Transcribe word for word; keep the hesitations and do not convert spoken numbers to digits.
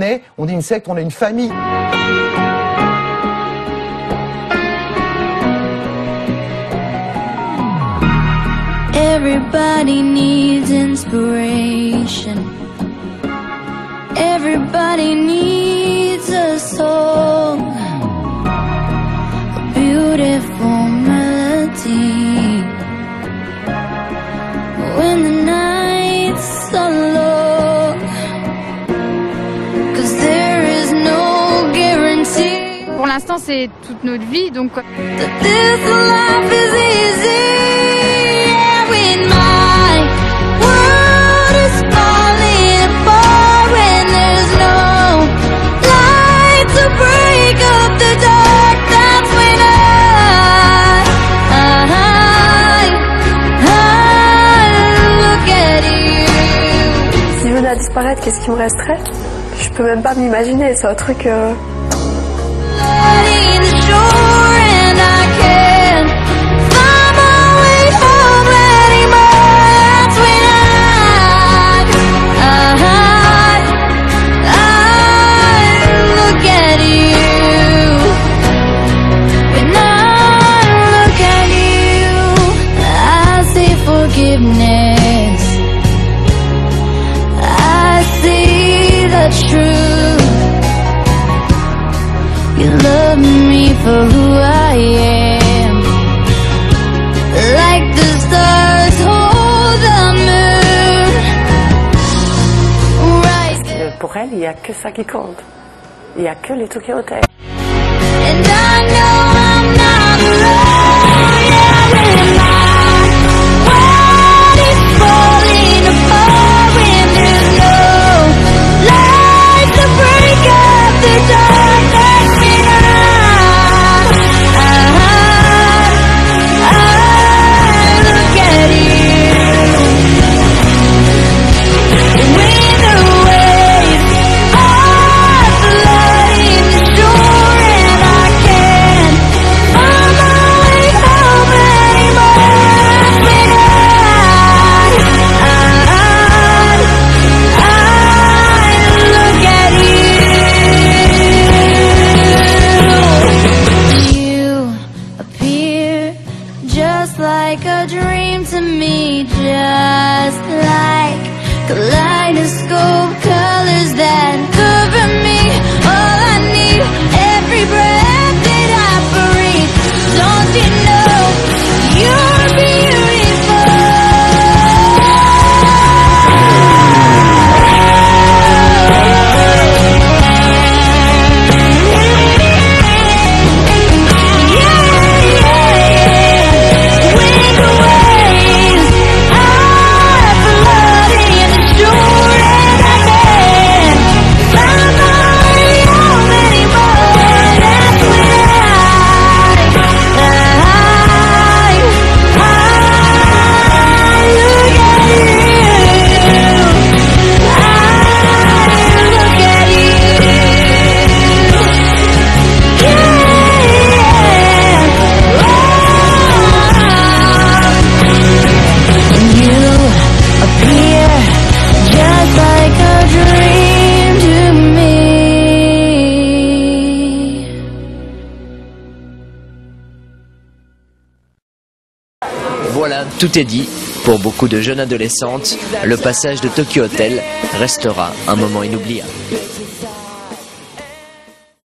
est, on est une secte, on est une famille. Everybody needs inspiration. Everybody needs a song, a beautiful melody. When the nights are long, 'cause there is no guarantee. Pour l'instant, c'est toute notre vie, donc. That this life is easy. Yeah, when my world is falling apart, when there's no light to break up the dark, that's when I, I, I look at you. Si je venais à disparaître, qu'est-ce qui me resterait? Je peux même pas m'imaginer, c'est un truc... Euh... I see the truth. You love me for who I am, like the stars hold the moon. Right. Pour elle, il n'y a que ça qui compte. Il n'y a que les Tokyo Hotel. And I know I'm not alone. Yeah, when my world is falling apart, when there's no light to break up the dark, that's when I, I, I look at you. When the waves are flooding the shore and I can't find my way home anymore, when I, I, I look at you. You appear just like a dream to me, just like kaleidoscope colors that cover me. All I need, every breath that I breathe. Don't you know you're beautiful? Yeah, yeah. When the waves are flooding the shore and I can't find my way home anymore, that's when I, I, I look at you. I look at you. And you appear just like a dream to me. Voilà, tout est dit. Pour beaucoup de jeunes adolescentes, le passage de Tokyo Hotel restera un moment inoubliable.